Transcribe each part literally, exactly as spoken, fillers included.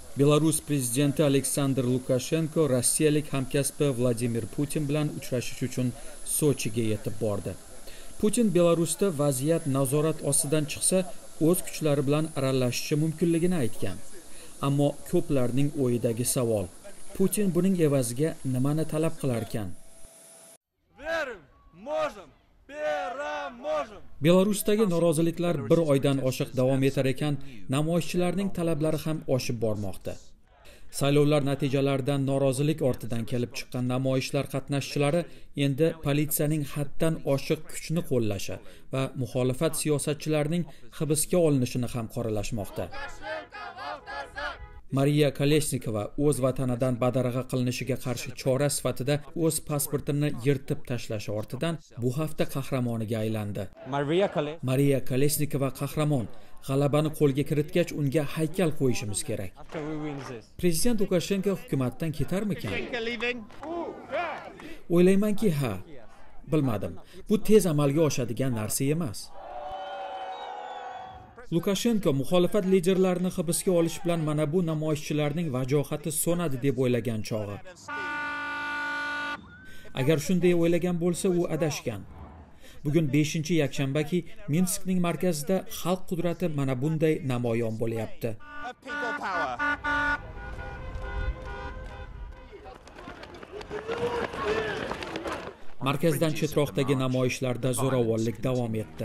Belarus prezidenti Aleksandr Lukashenko rossiyalik hamkasbi Vladimir Putin bilan uchrashish uchun Sochiga yetib bordi. Putin Belarusda vaziyat nazorat ostidan chiqsa, o'z kuchlari bilan aralashishi mumkinligini aytgan. Ammo ko'plarning o'yidagi savol: Putin buning evaziga nimani talab qilar ekan? Belarusdagi noroziliklar bir oydan oshiq davom etar ekan, namoyishchilarning talablari ham oshib bormoqda. Saylovlar natijalaridan norozilik ortidan kelib chiqqan namoyishlar qatnashchilari endi politsiyaning haddan oshiq kuchni qo'llashi va muxolifat siyosatchilarining hibsga olinishini ham qoralashmoqda. Mariya Kolesnikova o'z vatanidan badarg'a qilinishiga qarshi chora sifatida o'z pasportini yirtib tashlashi ortidan bu hafta qahramoniga aylandi. Mariya Kolesnikova qahramon. G'alabani qo'lga kiritgach, unga haykal qo'yishimiz kerak. Prezident Lukashenko hukumatdan ketarmikan? O'ylaymanki, ha. Bilmadim. Bu tez amalga oshadigan narsa emas. Lukashenko muxolifat liderlarini hibsga olish bilan mana bu namoyishchilarning vajohati so'nadi deb o'ylagan chog'i. Agar shunday o'ylagan bo'lsa, u adashgan. Bugun beshinchi yakshanbaki, Minskning markazida xalq qudrati mana bunday namoyon bo'lyapti. Markazdan chetroqdagi namoyishlarda zo'ravonlik davom etdi.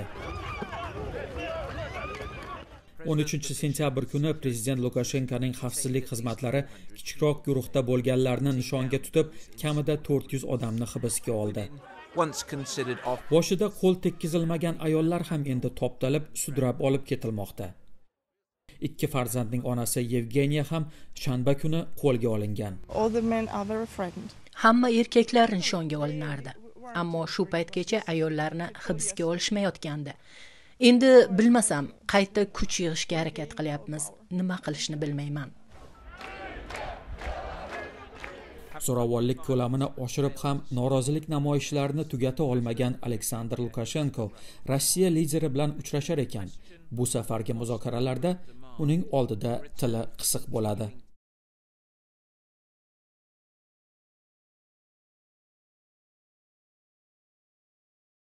o'n uchinchi sentyabr kuni prezident Lukashenkoning xavfsizlik xizmatlari kichikroq guruhda bo'lganlarni nishonga tutib, kamida to'rt yuz odamni hibsga oldi. Boshida qo'l tekkizilmagan ayollar ham endi toptalib, sudrab olib ketilmoqda. Ikki farzandning onasi Yevgeniya ham shanba kuni qo'lga olingan. Hamma erkaklar nishonga olinardi, ammo shu paytgacha ayollarni hibsga olishmayotgandi. Endi bilmasam, qayta kuch yig'ishga harakat qilyapmiz. Nima qilishni bilmayman. Zo'ravonlik ko'lamini oshirib ham norozilik namoyishlarini tugata olmagan Aleksandr Lukashenko Rossiya lideri bilan uchrashar ekan. Bu safargi muzokaralarda uning oldida tili qisiq bo'ladi.